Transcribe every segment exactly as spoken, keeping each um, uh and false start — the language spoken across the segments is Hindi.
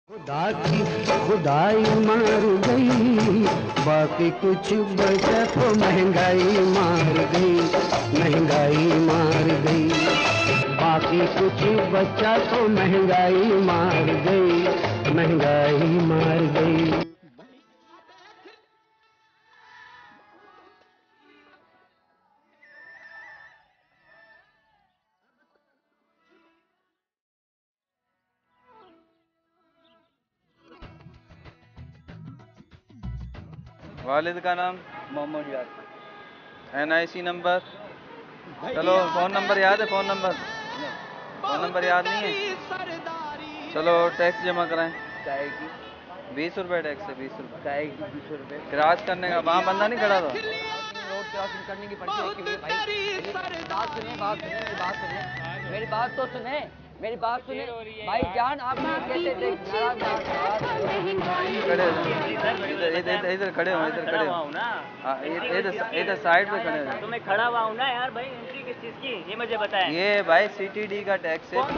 खुदा की खुदाई मार गई, बाकी कुछ बचा तो महंगाई मार गई, महंगाई मार गई, बाकी कुछ बचा तो महंगाई मार गई, महंगाई मार गई। वालिद का नाम मोहम्मद याद। एन आई सी नंबर, चलो फ़ोन नंबर याद है? फ़ोन नंबर फ़ोन नंबर याद नहीं है? चलो टैक्स जमा कराएं। काय की बीस रुपए टैक्स है, बीस रुपए। काय की बीस रुपए क्रॉस करने का वहाँ बंदा नहीं खड़ा था? रोड क्रॉसिंग करने की पर्ची रखी हुई है भाई। बात सुनिए, बात सुनिए, मेरी बात सुनिए, मेरी बात तो सुने, मेरी बात सुने भाई जान। आप कैसे देख खड़े हो इधर इधर इधर खड़े हो, इधर खड़े हो ना, इधर इधर साइड पे खड़े हो। तो मैं खड़ा हुआ हूँ ना यार भाई, एंट्री किस चीज़ की ये मुझे बताएं। ये भाई सी टी डी का टैक्स है,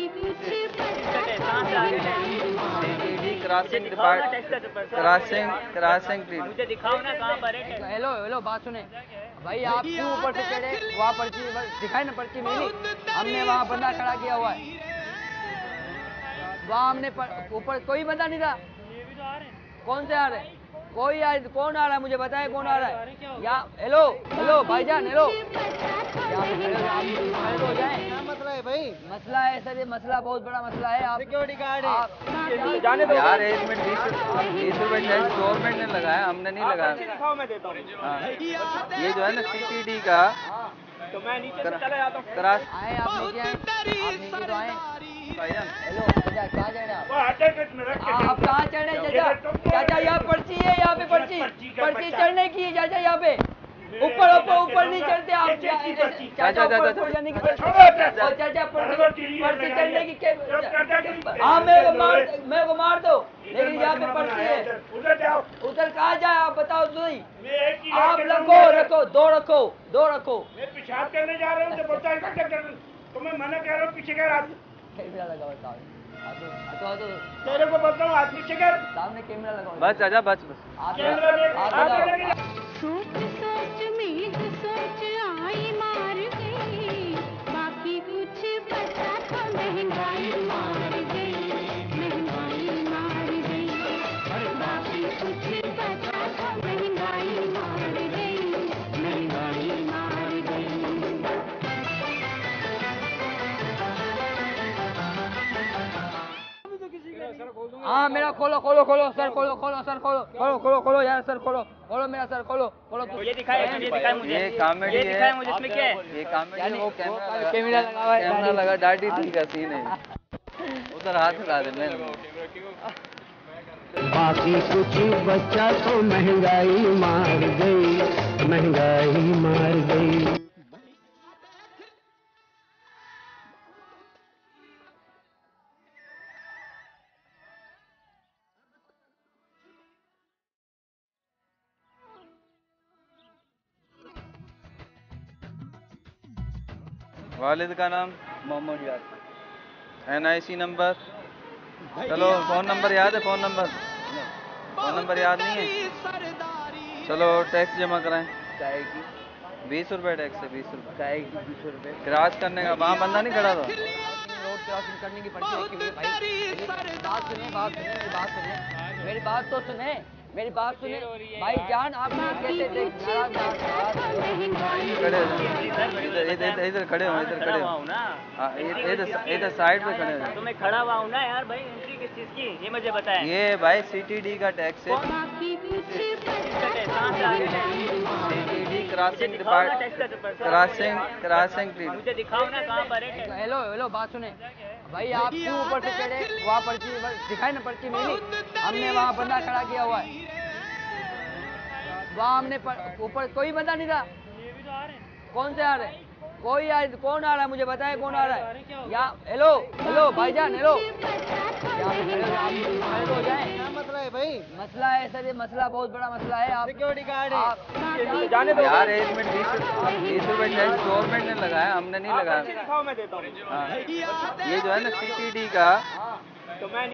CTD crossing department, crossing crossing मुझे दिखाओ ना कहाँ पर है। हेलो हेलो बात सुने भाई, आप क्यों ऊपर से चढ़े? वहाँ पर्ची दिखाई ना, पर्ची मिली, हमने वहाँ बंदा खड़ा किया हुआ है, वहाँ हमने ऊपर कोई बंदा नहीं था। कौन से आ रहे? कोई आ, कौन आ रहा है मुझे बताए, कौन आ रहा है? या हेलो हेलो भाईजान, हेलो हो जाए। क्या मसला है भाई? मसला है सर, ये मसला बहुत बड़ा मसला है। आप सिक्योरिटी गार्ड है, जाने दो यार। एक मिनट, बीस बीस रुपए टैक्स गवर्नमेंट ने लगाया, हमने नहीं लगाया। दिखाओ, मैं देता हूँ। ये जो है ना सी टी डी का, तो मैं नीचे से चला जाता हूँ। क्रॉस आए आप नीचे आए, आप नीचे तो आए। भाईजान हेलो चाचा, कहाँ चढ़े आप? आप कहाँ चढ़े चाचा? चाचा यहाँ पर्ची है, यहाँ पे पर्ची पर्ची चढ़ने की है चाचा, यहाँ पे ऊपर ऊपर ऊपर नहीं चढ़ते आप चाचा, ऊपर ऊपर जाने की पर्ची और चाचा पर्ची पर्ची चढ़ने की। हाँ मेरे को मार, मेरे को मार दो, लेकिन यहाँ पे पर्ची है। उधर कहाँ जाए आप बताओ तो सही। आप रखो रखो दो रखो दो रखो। मैं पेशाब करने जा रहा हूँ तो बोलता है तो मैं मना कर रहा हूँ, पीछे कर। कैमरा लगा बताओ, तो तो तेरे को बोलता हूँ हाथ पीछे कर, सामने कैमरा लगा। बस चाचा बस बस। सोच सोच में सोच आई मार गई, बाकी कुछ बचा तो महंगाई मार गई, महंगाई मार गई, बाकी कुछ बचा तो महंगाई मार गई, महंगाई मार गई। हाँ मेरा खोलो खोलो खोलो सर, खोलो खोलो सर, खोलो खोलो खोलो खोलो यार सर, खोलो खोलो मेरा सर, खोलो खोलो। ये दिखाए, ये दिखाए मुझे, ये कॉमेडी ये है, दिखाए मुझे, इसमें क्या है? ये कॉमेडी है, वो कैमरा कैमरा लगा हुआ है, कैमरा लगा, दाढ़ी ठीक का सीन है, उधर हाथ लगा दे। मैं बाकी कुछ बचा तो महंगाई मार गई, महंगाई मार गई। वालिद का नाम मोहम्मद याद। एन आई सी नंबर, चलो फ़ोन नंबर याद है? फ़ोन नंबर फ़ोन नंबर याद नहीं है? चलो टैक्स जमा कराएं। काय की बीस रुपए टैक्स है, बीस रुपए। काय की बीस रुपए क्रॉस करने का वहाँ बंदा नहीं खड़ा था? रोड क्रॉसिंग करने की पर्ची रखी हुई है भाई। बात सुनिए, बात सुनिए, मेरी बात सुनिए, मेरी बात तो सुने, मेरी बात सुने भाई जान। आप कैसे देख खड़े हो इधर इधर इधर खड़े हो, इधर खड़े हो ना, इधर इधर साइड पे खड़े हो। तो मैं खड़ा हुआ हूँ ना यार भाई, एंट्री किस चीज़ की ये मुझे बताएं। ये भाई सी टी डी का टैक्स है, CTD crossing department, crossing crossing मुझे दिखाओ ना कहाँ पर है। हेलो हेलो बात सुने भाई, आप क्यों ऊपर से चढ़े? वहाँ पर्ची दिखाई ना, पर्ची मिली, हमने वहाँ बंदा खड़ा किया हुआ है, वहाँ हमने ऊपर कोई बंदा नहीं था। कौन से आ रहे? कोई आ, कौन आ रहा है मुझे बताए, कौन आ रहा है? या हेलो हेलो भाईजान, हेलो हो जाए। क्या मसला है भाई? मसला है सर, ये मसला बहुत बड़ा मसला है। आप सिक्योरिटी गार्ड है, जाने दो यार। एक मिनट, बीस बीस रुपए टैक्स गवर्नमेंट ने लगाया, हमने नहीं लगाया। दिखाओ, मैं देता हूँ। ये जो है ना सी टी डी का, तो मैं